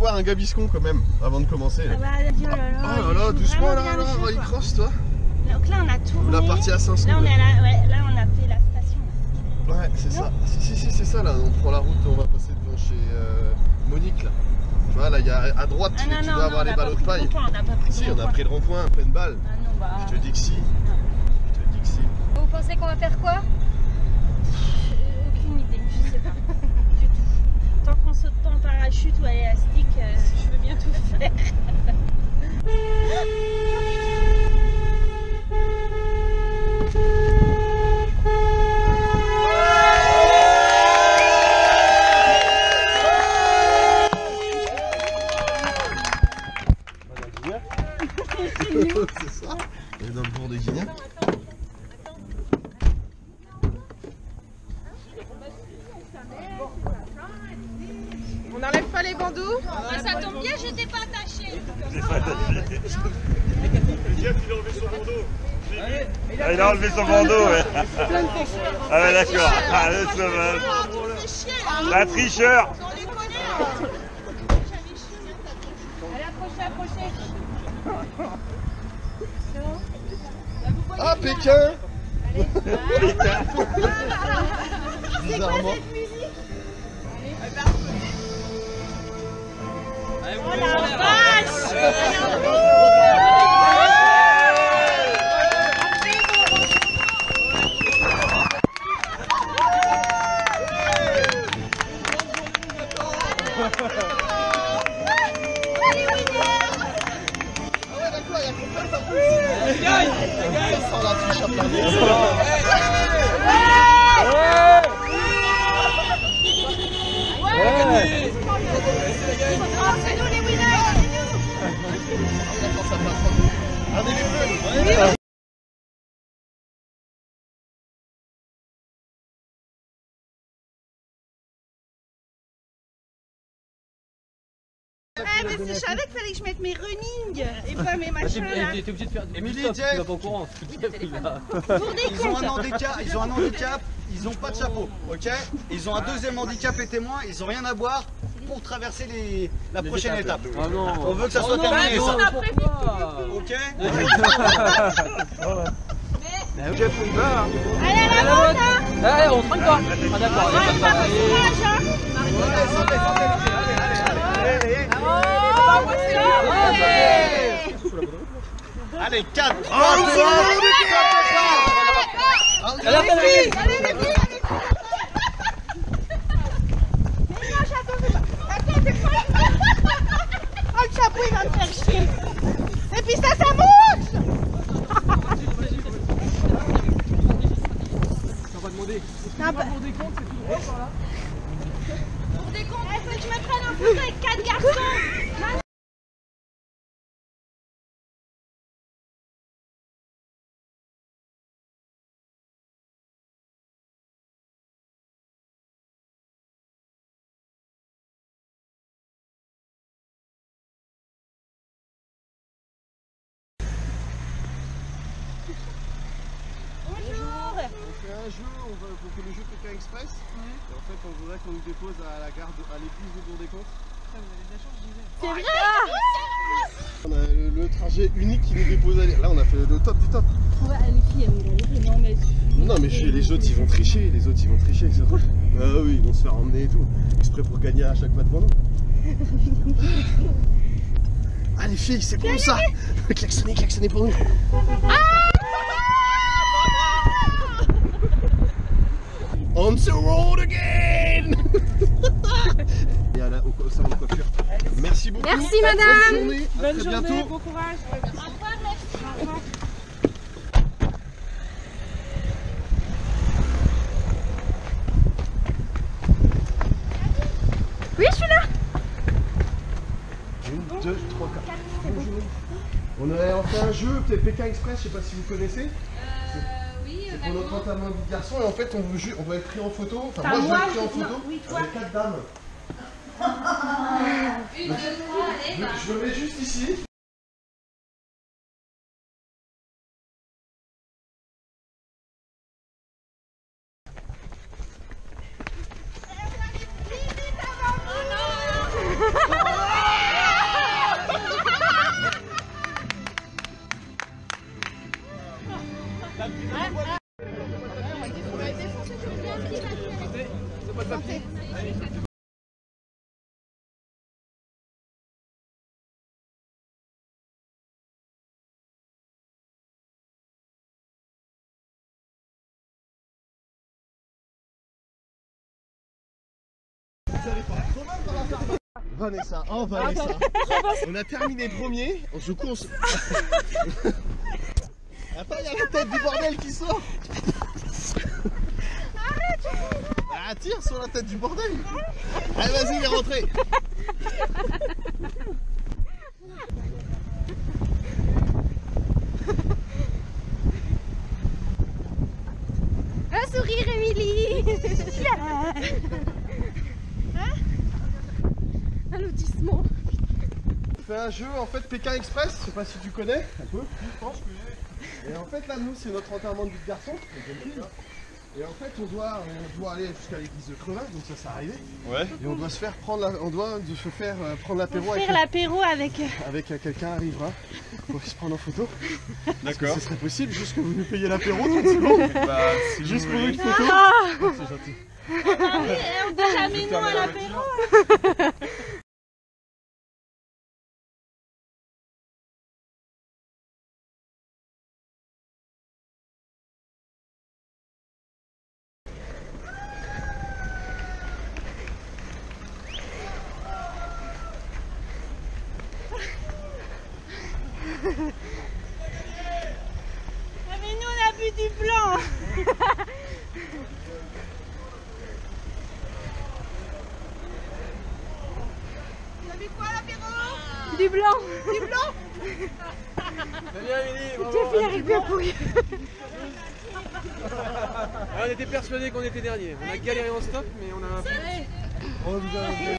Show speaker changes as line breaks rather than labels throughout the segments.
avoir un gabiscon quand même avant de commencer.
Ah bah, Dieu, là,
oh là là, doucement là, Rallycross toi.
Donc là on a tourné.
La partie à 500.
Là on est à la, ouais, là on a fait la station. Là.
Ouais, c'est ça. Si, c'est ça là. On prend la route, on va passer devant chez Monique là. Tu vois là, il y a à droite, tu dois avoir les ballots de paille. Si, on a pris le rond-point, pleine balle.
Ah non, bah.
Je te dis que si. Je te dis que si.
Vous pensez qu'on va faire quoi?
Aucune idée, je sais pas. Du tout. Tant qu'on saute pas en parachute ou à l'élastique, je veux bien tout faire.
C'est ça. Et dans le bord de Guinée.
On n'enlève pas les bandeaux?
Ça tombe bien, j'étais pas attachée.
Jeff, il a enlevé son bandeau. Ah, il a enlevé son bandeau, ouais. Ah ouais, d'accord. Ah, le sauvage. La tricheur.
Ah, Pékin. Bizarrement.
Oh la vache!
Ah mais si je savais qu'il fallait que je mette mes running et pas mes machins là.
T'es obligé de faire.
Émilie,
Stop,
Jeff.
tu vas pas au courant.
Ils ont un handicap, ils ont pas de chapeau, ok? Ils ont un deuxième handicap et témoin, ils ont rien à boire pour traverser la prochaine étape.
Ah non.
On veut que ça soit terminé ça. Ok? Jeff, on y va hein.
Allez à la vente, hein!
Allez, on trinque pas. Ah d'accord.
Ouais, pas de courage, hein!
Allez, 4, 3, 2, 1.
Allez les filles, allez les filles. Oh le chapeau il va me faire chier. Et puis ça mouche.
On va demander.
Non, bah...
Pour des comptes, c'est tout droit par là.
Pour des comptes, il faut que je me prenne en photo avec 4 garçons!
Un jeu, pour que le jeu Pékin Express. Et en fait, on voudrait qu'on nous dépose à la gare, à l'église de Bourg-des-Comptes.
C'est vrai!
On a le trajet unique qui nous dépose à là, on a fait le top du top.
Ouais, les filles, elles vont galérer.
Non, mais les autres ils vont tricher, ça. Ah oui, ils vont se faire emmener et tout. Exprès pour gagner à chaque fois devant nous. Ah les filles, c'est bon ça! Klaxonnez pour nous! On the road again! Et à au salon de coiffure. Merci beaucoup.
Merci madame.
Bonne journée. À très bientôt.
Bon courage.
Au revoir, merci.
Au revoir.
Oui, je suis là.
1, 2, 3, 4. On a fait un jeu, peut-être Pékin Express, je sais pas si vous connaissez. C'est pour notre enterrement de garçon et en fait on va être pris en photo. Enfin moi je vais être pris en photo avec 4 dames.
Une, deux, trois, allez.
Je me mets juste ici.
C'est pas de papier.
Vanessa, oh Vanessa. On a terminé premier. Du coup, on se... Attends, il y a la tête du bordel qui sort. Arrête. Ah, tire sur la tête du bordel. Allez, vas-y, il est rentré.
Un sourire, Émilie. Un lotissement.
On fait un jeu en fait Pékin Express, je sais pas si tu connais un peu. Je pense que et en fait là nous c'est notre enterrement de vie de garçon. Et en fait on doit aller jusqu'à l'église de Crevin, donc ça s'est arrivé. Ouais. Et on doit se faire prendre prendre l'apéro avec
l'apéro
avec quelqu'un arrivera pour se prendre en photo. D'accord. Ce serait possible juste que vous nous payiez l'apéro 30 secondes. Bah, si juste pour une photo. C'est gentil.
On dit jamais non à l'apéro.
Ah mais nous on a bu du blanc. T'as bu quoi l'apéro?
Du blanc.
Du blanc.
Salut Amélie, bravo.
Tu fais avec bien pourri.
On était persuadés qu'on était dernier. On a galéré en stop, mais on a...
Oh, vous avez...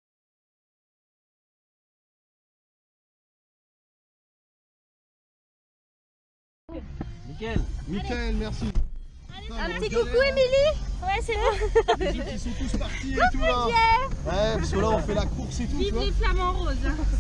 Mickaël, merci.
Un petit coucou, Émilie.
Ouais, c'est bon.
Les autres ils sont tous partis et tout là. Ouais, parce que là on fait la course et tout.
Vive les flamants roses.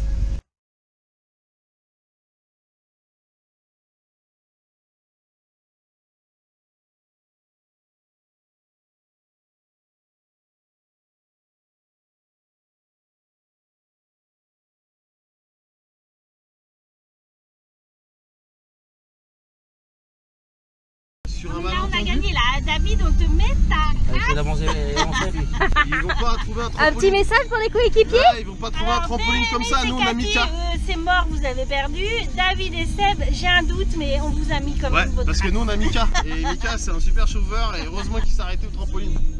Sur un
Là, on a
malentendu,
gagné là. David, on te met ta
Il faut d'avancer lui.
ils vont pas trouver un
Un
trampoline.
petit message pour les coéquipiers.
Ouais, ils vont pas trouver un trampoline comme ça, nous on a mis qu'à.
C'est mort, vous avez perdu. David et Seb, j'ai un doute, mais on vous a mis quand
Ouais,
même votre
parce que nous on a Mika. Et Mika c'est un super chauffeur et heureusement qu'il s'est arrêté au trampoline.